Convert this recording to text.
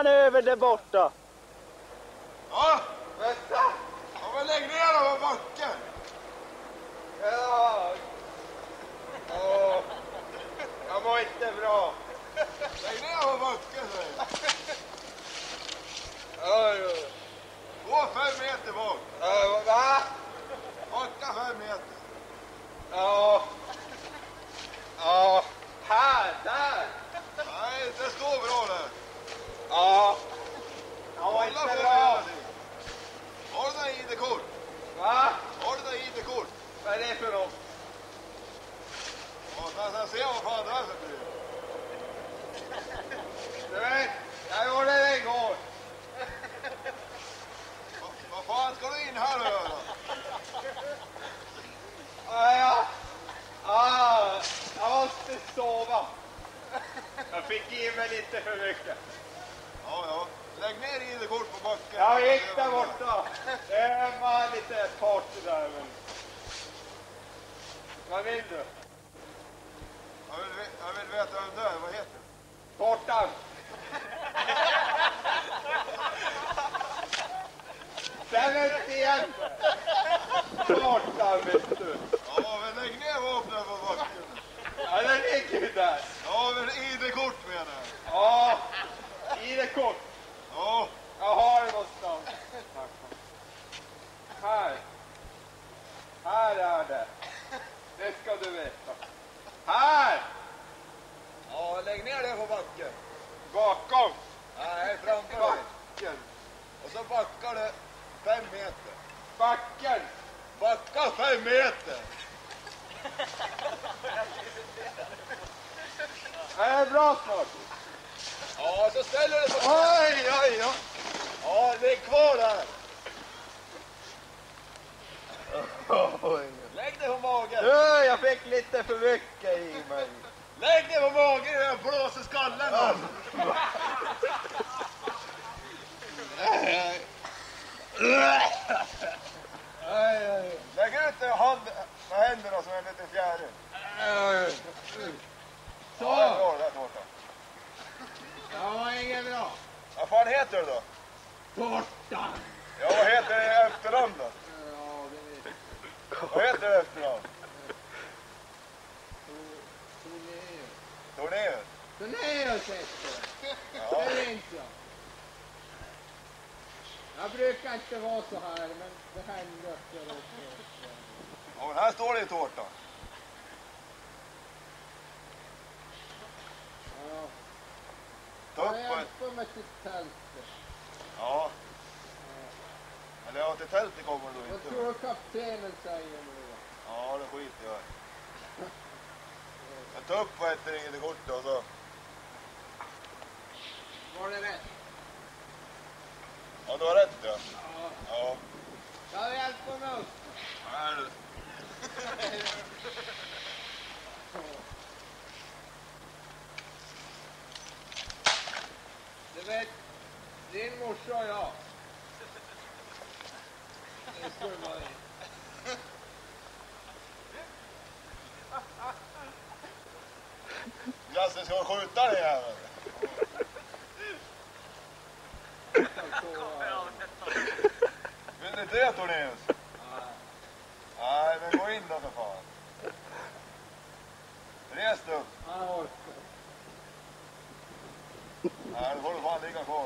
Han är över där borta. Ja, vänta. Ja, men lägg ner dem på backen. Ja. Åh. Jag mår inte bra. Lägg ner dem på backen, säger jag. Oj. Gå 5 meter bak. Va? Backa 5 meter. Ja. Ja. Här, där. Nej, det står bra där. Ja. Jag mår inte bra. Har du där ID-kort? Va? Har du där ID-kort? Vad är det för något? Ja, sen ser vad fan det är för bryr. Du vet, jag gjorde det igår. Vad fan ska du in här och göra? Jag måste sova. Jag fick i mig lite för mycket. Ja. Lägg ner ID-kort på backen. Jag gick där borta. Det var lite party där. Men... Vad vill du? Jag vill veta vem du är. Vad heter du? Tårtan. Känner inte igen. Tårtan, vet du. Ja, men lägg ner vapnen på backen. Ja, den ligger ju där. Ja, men ID-kort menar jag. Ja, ID-kort. Ja. Jag har det någonstans. Här. Här är det. Det ska du veta. Här! Ja, lägg ner det på backen. Bakom. Nej, framför dig. Backen. Och så backar du 5 meter. Backen. Backa 5 meter. Det är bra snart. Ja, så ställer du på... Oj. Ja, det är kvar där. Lägg det på magen. Jag fick lite för mycket i mig. Lägg det på magen och jag blåser skallen då. Lägg ut med händerna som en liten fjäril. Så. Ja, det är bra, det är tårtan. Ja, inget bra. Vad fan heter du då? Tårtan. Ja, vad heter det i efternamn då? Ja, det vet jag. Vad heter det i efternamn? Tornéus. Tornéus heter det. Ja. Det vet jag. Jag brukar inte vara så här, men det händer att jag råkar. Ja, men här står det i tårtan. Ja. Ta upp Jag på ett... hjälper mig till tältet. Ja. Eller ja, till tältet kommer du Vad inte. tror du kaptenen säger nu då? Ja, det skiter jag i. Jag tar upp vad heter ID-kortet och så... Var det rätt? Ja, du har rätt ja. Ja. Ja. Jag hjälper mig upp. Här är du. Du vet, din morsa och jag. Det skulle vara det. Lasse, ska jag skjuta dig här? Vill du inte det, Tornéus? Nej, men gå in då för fan. Res dig upp. Jag orkar. Nej, då får du fan ligga kvar.